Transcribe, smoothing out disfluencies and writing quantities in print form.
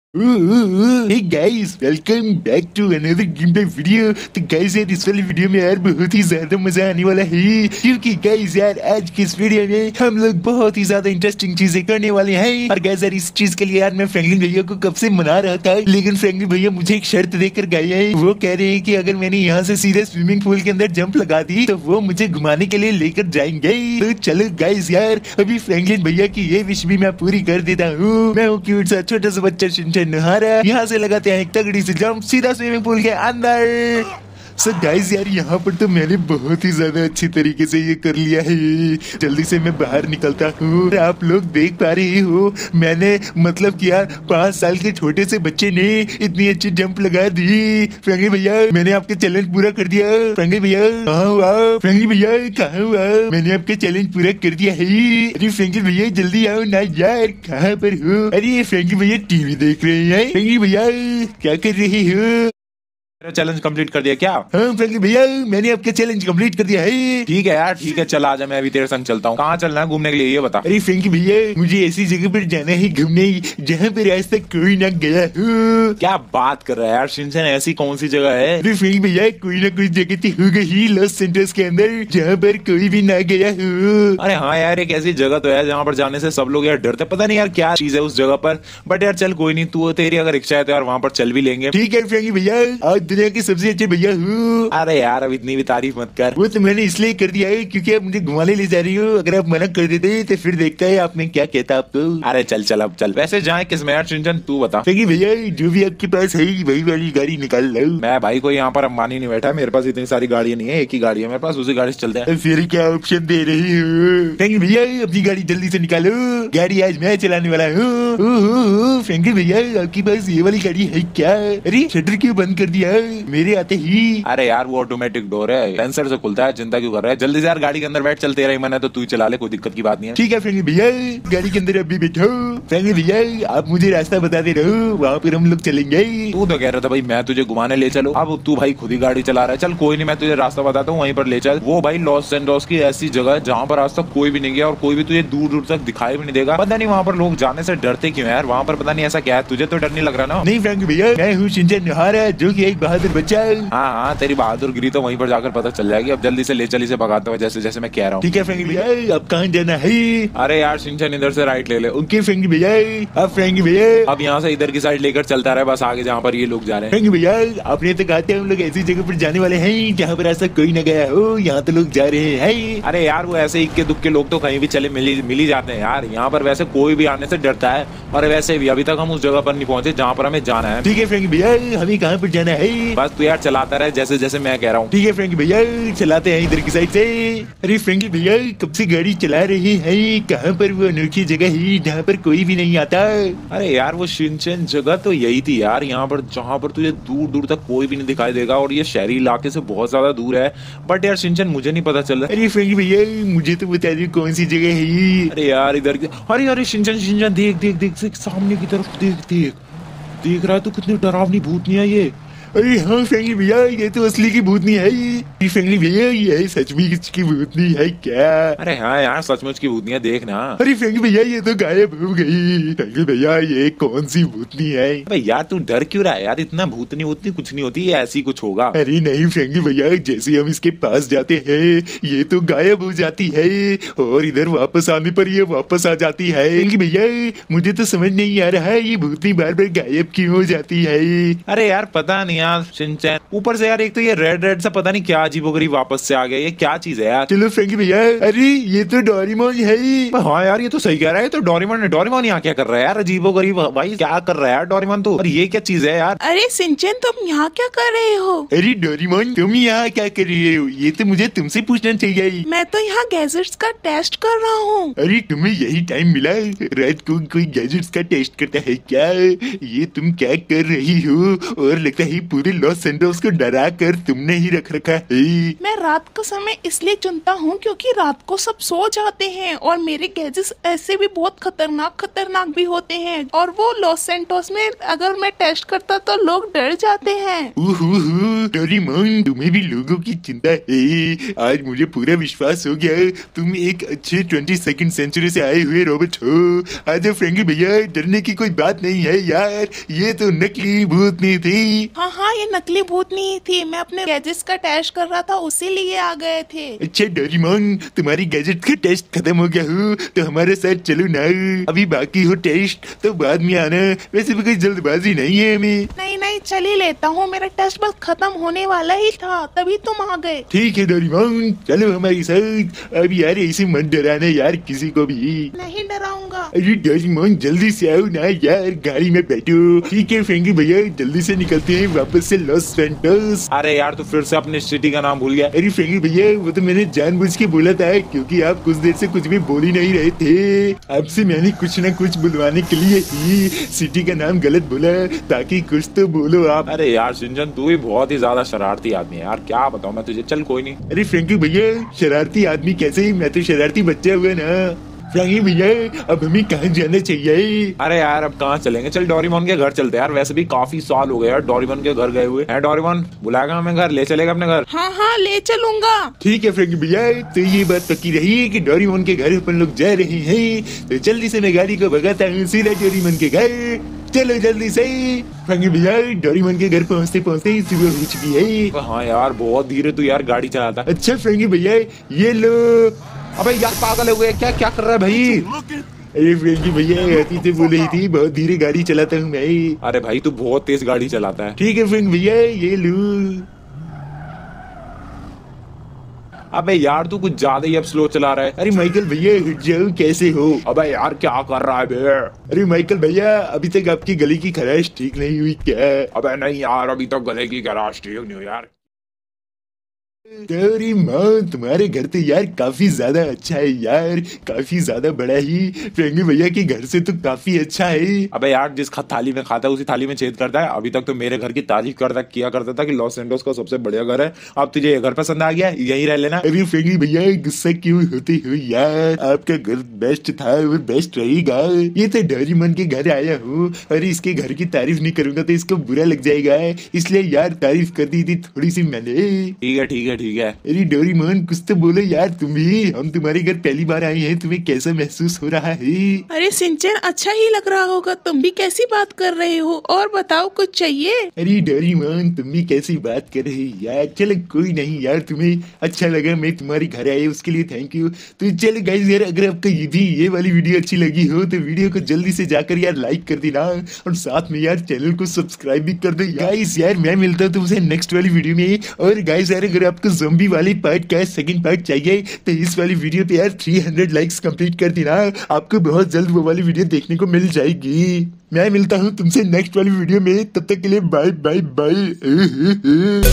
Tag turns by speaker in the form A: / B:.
A: Hey guys, welcome back to another gameplay video। तो guys यार इस वाली वीडियो में यार बहुत ही ज्यादा मजा आने वाला है, क्योंकि गाइस यार आज की इस वीडियो में हम लोग बहुत ही ज्यादा इंटरेस्टिंग चीजें करने वाले हैं। और गाइस यार इस चीज के लिए यार मैं फ्रैंकलिन भैया को कब से मना रहा था, लेकिन फ्रैंकलिन भैया मुझे एक शर्त देकर गए हैं। वो कह रहे हैं कि अगर मैंने यहाँ से सीधे स्विमिंग पूल के अंदर जंप लगा दी तो वो मुझे घुमाने के लिए लेकर जाएंगे। तो चलो गाइस यार अभी फ्रैंकलिन भैया की ये विश भी मैं पूरी कर देता हूँ। मैं हूँ क्यूट सा छोटा सा बच्चा नहारा, यहाँ से लगाते हैं एक तगड़ी से जंप सीधा स्विमिंग पूल के अंदर। सो गाइस यार यहाँ पर तो मैंने बहुत ही ज्यादा अच्छी तरीके से ये कर लिया है। जल्दी से मैं बाहर निकलता हूँ। आप लोग देख पा रहे हो मैंने मतलब कि यार 5 साल के छोटे से बच्चे ने इतनी अच्छी जंप लगा दी। फ्रैंकलिन भैया मैंने आपके चैलेंज पूरा कर दिया। फ्रैंकलिन भैया कहाँ हुआ? फ्रैंकलिन भैया कहाँ हुआ? मैंने आपके चैलेंज पूरा कर दिया है। अरे फ्रैंकलिन भैया जल्दी आओ ना यार, कहाँ पर हो? अरे फ्रैंकलिन भैया टीवी देख रहे हैं। फ्रैंकलिन भैया क्या कर रहे हो?
B: मेरा चैलेंज कंप्लीट कर दिया क्या?
A: हाँ फ्रैंकलिन भैया मैंने आपका चैलेंज कंप्लीट कर दिया है।
B: ठीक है यार, ठीक है, चल आजा, मैं अभी तेरे संग चलता हूँ। कहाँ चलना है घूमने के लिए ये बता।
A: अरे फ्रैंकलिन भैया मुझे ऐसी जगह पर जाना है घूमने जहाँ पर आज तक कोई ना गया हो।
B: क्या बात कर रहा है यार शिनचैन, ऐसी कौन सी जगह है?
A: अरे फ्रैंकलिन भैया कोई ना कोई जगह तो होगी ही लॉस सेंटर्स के अंदर जहाँ पर कोई भी ना गया हो।
B: अरे हाँ यार, एक ऐसी जगह तो है जहाँ पर जाने से सब लोग यार डरते, पता नहीं यार क्या चीज है उस जगह पर। बट यार चल कोई नहीं, तू तेरी अगर इच्छा है तो यार वहाँ पर चल भी लेंगे।
A: ठीक है फ्रैंकलिन भैया, आज दुनिया के सबसे अच्छे भैया हूँ।
B: अरे यार अब इतनी भी तारीफ मत कर।
A: वो तो मैंने इसलिए कर दिया है क्योंकि आप मुझे घुमाने ले जा रही हो। अगर आप मना कर देते तो फिर देखता है आपने क्या कहता आपको।
B: अरे चल चल अब चल, वैसे जाए किस में यार शिनचैन तू बता।
A: फ्रैंकलिन भैया जो भी आपके पास है वही वाली गाड़ी निकाल लो।
B: मैं भाई कोई यहाँ पर अंबानी नहीं बैठा, मेरे पास इतनी सारी गाड़ियाँ नहीं है, एक ही गाड़ी है मेरे पास, उसी गाड़ी से चलते हैं।
A: फिर क्या ऑप्शन दे रही हो? फ्रैंकलिन भैया अपनी गाड़ी जल्दी से निकालो, गाड़ी आज मैं चलाने वाला हूँ। फ्रैंकलिन भैया आपके पास ये वाली गाड़ी है क्या? अरे शटर क्यों बंद कर दिया मेरे आते ही?
B: अरे यार वो ऑटोमेटिक डोर है, सेंसर से खुलता है, चिंता क्यों कर रहा है? जल्दी से यार गाड़ी के अंदर बैठ, चल तेरा ही मन है तो तू ही चला ले, कोई दिक्कत की बात नहीं है।
A: ठीक है फ्रैंकलिन भैया गाड़ी के अंदर अभी बैठो। फ्रैंकलिन भैया आप मुझे रास्ता बताते रहो, वहाँ पर हम लोग चलेंगे।
B: तू तो कह रहा था भाई मैं तुझे घुमाने ले चलूं, अब तू भाई खुद ही गाड़ी चला रहा है। चल कोई नहीं, मैं तुझे रास्ता बताता हूँ, वहीं पर ले चल। वो भाई लॉस एंजल्स की ऐसी जगह है जहाँ पर आज तक कोई भी नहीं गया और कोई भी तुझे दूर दूर तक दिखाई भी नहीं देगा। पता नहीं वहाँ पर लोग जाने से डरते क्यों यार, वहाँ पर पता नहीं ऐसा क्या है, तुझे तो डर नहीं लग रहा ना?
A: नहीं फ्रैंकलिन भैया मैं हूँ शिनचैन नहारा जो कि एक बहादुर बच्चा है।
B: हाँ हाँ तेरी बहादुरगिरी तो वहीं पर जाकर पता चल जाएगी। अब जल्दी से ले चल, इसे भगाते हुए जैसे जैसे मैं कह रहा हूँ।
A: ठीक है फ्रैंकलिन भैया अब कहाँ जाना है?
B: अरे यार शिनचैन इधर से राइट ले ले।
A: ओके फ्रैंकलिन भैया अब फ्रैंकलिन भैया
B: अब यहाँ से इधर की साइड लेकर चलता रहे बस आगे, जहाँ पर ये लोग जा रहे हैं।
A: फ्रैंकलिन भैया आपने तो कहा था हम लोग ऐसी जगह पर जाने वाले हैं जहाँ पर ऐसा कोई न गया हो, यहाँ तो लोग जा रहे हैं।
B: अरे यार वो ऐसे इक्के दुक्के लोग तो कहीं भी चले मिल ही जाते हैं यार, यहाँ पर वैसे कोई भी आने से डरता है। और वैसे भी अभी तक हम उस जगह पर नहीं पहुंचे जहाँ पर हमें जाना है।
A: ठीक है फ्रैंकलिन भैया हमें कहाँ पर जाना है?
B: बस तू यार चलाता रहे जैसे जैसे मैं कह रहा हूँ।
A: ठीक है फ्रैंकलिन भैया चलाते हैं इधर की साइड से। अरे फ्रैंकलिन भैया कब से गाड़ी चला रहे हैं, कहाँ पर वो अनोखी जगह है जहाँ पर कोई भी नहीं आता?
B: अरे यार वो शिनचैन जगह तो यही थी यार, यहाँ पर जहाँ पर तुझे दूर दूर तक कोई भी नहीं दिखाई देगा और ये शहरी इलाके से बहुत ज्यादा दूर है। बट यार शिनचैन मुझे नहीं पता चल रहा।
A: अरे फ्रैंकलिन भैया मुझे तो बता दो कौन सी जगह है ये?
B: अरे यार इधर अरे अरे शिनचैन शिनचैन देख देख देख सामने की तरफ देख देख देख रहा है तो कितनी डरावनी भूतनी है ये।
A: अरे हाँ फ्रैंकलिन भैया ये तो असली की भूतनी है। फ्रैंकलिन भैया ये सचमुच की भूतनी है क्या?
B: अरे हाँ यार सचमुच की भूतनी है, देखना।
A: अरे फ्रैंकलिन भैया ये तो गायब हो गई। फ्रैंकलिन भैया ये कौन सी भूतनी है?
B: अबे यार तू डर क्यों रहा है यार, इतना भूतनी वूतनी कुछ नहीं होती, ये ऐसी कुछ होगा।
A: अरे नहीं फ्रैंकलिन भैया जैसे हम इसके पास जाते हैं ये तो गायब हो जाती है और इधर वापस आने पर ये वापस आ जाती है। फ्रैंकलिन भैया मुझे तो समझ नहीं आ रहा है ये भूतनी बार बार गायब क्यों हो जाती है?
B: अरे यार पता नहीं यार शिनचैन, ऊपर से यार एक तो ये रेड रेड सा पता नहीं क्या अजीबोगरीब वापस से आ गया, ये क्या चीज है यार?
A: चलो फ्रैंकलिन भैया अरे ये तो डोरेमोन है।
B: हाँ यार ये तो सही कह रहा है, तो डोरेमोन है। डोरेमोन यहाँ क्या कर रहा है यार, अजीबोगरीब भाई क्या कर रहा है यार डोरेमोन तो। और ये क्या चीज है यार?
C: अरे शिनचैन तुम यहाँ क्या कर रहे हो?
A: अरे डोरेमोन तुम यहाँ क्या कर रहे हो? ये तो मुझे तुमसे पूछना चाहिए।
C: मैं तो यहाँ गैजेट्स का टेस्ट कर रहा हूँ।
A: अरे तुम्हें यही टाइम मिला रात को कोई गैजेट्स का टेस्ट करता है क्या? ये तुम क्या कर रही हो? और लगता है पूरे लॉस एंजल्स को डरा कर तुमने ही रख रखा है।
C: मैं रात का समय इसलिए चुनता हूँ क्योंकि रात को सब सो जाते हैं और मेरे गैजेट्स ऐसे भी बहुत खतरनाक भी होते हैं और वो लॉस सैंटोस में अगर मैं टेस्ट करता तो लोग डर जाते हैं।
A: डोरेमोन, तुम्हें भी लोगों की चिंता है। आज मुझे पूरा विश्वास हो गया तुम एक अच्छे 22वीं सेंचुरी से आए हुए रोबोट हो। आज फ्रेंकी भैया, डरने की कोई बात नहीं है यार, ये तो नकली भूतनी थी।
C: हाँ, ये नकली भूतनी थी। मैं अपने गैजेट्स का टेस्ट कर रहा था, उसी लिए आ गए थे।
A: अच्छा डोरेमोन, तुम्हारी गैजेट का टेस्ट खत्म हो गया हो तो हमारे साथ चलो ना। अभी बाकी हो टेस्ट तो बाद में आना, वैसे भी कोई जल्दबाजी नहीं है हमें।
C: नहीं, चल ही लेता हूँ। मेरा टेस्ट बस खत्म होने वाला ही था, तभी तुम आ गए।
A: ठीक है डोरेमोन, चलो हमारे साथ। अब यार ऐसे मत डराना यार किसी को भी।
C: नहीं डराऊंगा।
A: अरे डोरेमोन, जल्दी से आओ ना यार, गाड़ी में बैठो। ठीक है फ्रेंकी भैया, जल्दी से निकलते हैं वापस से लॉस सैंटोस।
B: अरे यार तू फिर से अपनी सिटी का नाम भूल गया।
A: अरे फ्रेंकी भैया, वो तो मैंने जानबूझ के बोला था क्योंकि आप कुछ देर से कुछ भी बोल ही नहीं रहे थे। आपसे मैंने कुछ न कुछ बुलवाने के लिए ही सिटी का नाम गलत बोला ताकि कुछ तो बोलो आप।
B: अरे यार सिंचन, तू भी बहुत ही ज्यादा शरारती आदमी है यार, क्या बताऊं मैं तुझे। चल कोई नहीं।
A: अरे फ्रेंकी भैया, शरारती आदमी कैसे, मैं तो शरारती बच्चा हुआ ना। फ्रेंकी भैया, अब हमें कहाँ जाना चाहिए?
B: अरे यार अब कहाँ चलेंगे, चल डोरेमोन के घर चलते हैं यार। वैसे भी काफी साल हो गए यार डोरेमोन के घर गए हुए हैं। डोरेमोन बुलाएगा हमें घर, ले चलेगा अपने घर?
C: हाँ, ले चलूंगा।
A: ठीक है फ्रेंकी भैया, तो ये बात पक्की रही कि डोरेमोन के घर अपन लोग जा रहे हैं। तो जल्दी से मैं गाड़ी को भगाता हूँ सीधा डोरेमोन के घर। चलो जल्दी से। फ्रेंकी भैया, डोरेमोन के घर पहुँचते पहुँचते सुबह हो चुकी है।
B: हाँ यार बहुत धीरे तू यार गाड़ी चलाता है।
A: अच्छा फ्रेंकी भैया, ये लो।
B: अबे यार पागल हो गए क्या कर रहा है भाई?
A: अरे फ्रेंकी भैया, अति से बोल रही थी बहुत धीरे गाड़ी चलाता हूँ मैं।
B: अरे भाई तू बहुत तेज गाड़ी चलाता है।
A: ठीक है फ्रेंकी भैया, ये लो।
B: अबे यार तू कुछ ज्यादा ही अब स्लो चला रहा है।
A: अरे माइकल भैया, हट जाओ, कैसे हो?
B: अबे यार क्या कर रहा है बे?
A: अरे माइकल भैया, अभी तक आपकी गले की खराश ठीक नहीं हुई क्या?
B: अबे नहीं यार, अभी तक गले की खराश ठीक नहीं हुई यार।
A: तेरी माँ, तुम्हारे घर तो यार काफी ज्यादा अच्छा है यार, काफी ज्यादा बड़ा ही। फ्रेंकी भैया के घर से तो काफी अच्छा है।
B: अबे यार जिस थाली में खाता है उसी थाली में छेद करता है। अभी तक तो मेरे घर की तारीफ किया करता था कि लॉस एंजल्स का सबसे बढ़िया घर है। अब तुझे ये घर पसंद आ गया, यहीं रह लेना।
A: अरे फ्रेंकी भैया, गुस्सा क्यों होते हो यार? आपका घर बेस्ट था और बेस्ट रहेगा। ये तो डोरेमोन के घर आया हूँ और इसके घर की तारीफ नहीं करूंगा तो इसको बुरा लग जाएगा, इसलिए यार तारीफ कर दी थी थोड़ी सी मैंने।
B: ठीक है।
A: अरे डोरेमोन, कुछ तो बोलो यार तुम भी। हम तुम्हारे घर पहली बार आए हैं, तुम्हें कैसा महसूस हो रहा है?
C: अरे सिंचन, अच्छा ही लग रहा होगा। तुम भी कैसी बात कर रहे हो? और बताओ, कुछ चाहिए?
A: अरे डोरेमोन, तुम भी कैसी बात कर रहे हो यार? चलो कोई नहीं यार, तुम्हें अच्छा लगा मैं तुम्हारे घर आया उसके लिए थैंक यू। तो चलो गाइस यार, अगर आपको ये वाली वीडियो अच्छी लगी हो तो वीडियो को जल्दी से जाकर यार लाइक कर देना और साथ में यार चैनल को सब्सक्राइब भी कर दो गाइस। यार मैं मिलता हूँ तुमसे नेक्स्ट वाली वीडियो में। और गाइस यार, अगर आपको ज़ॉम्बी वाली पार्ट का सेकंड पार्ट चाहिए तो इस वाली वीडियो पे यार 300 लाइक्स कंप्लीट कर देना, आपको बहुत जल्द वो वाली वीडियो देखने को मिल जाएगी। मैं मिलता हूँ तुमसे नेक्स्ट वाली वीडियो में, तब तक के लिए बाय बाय बाय।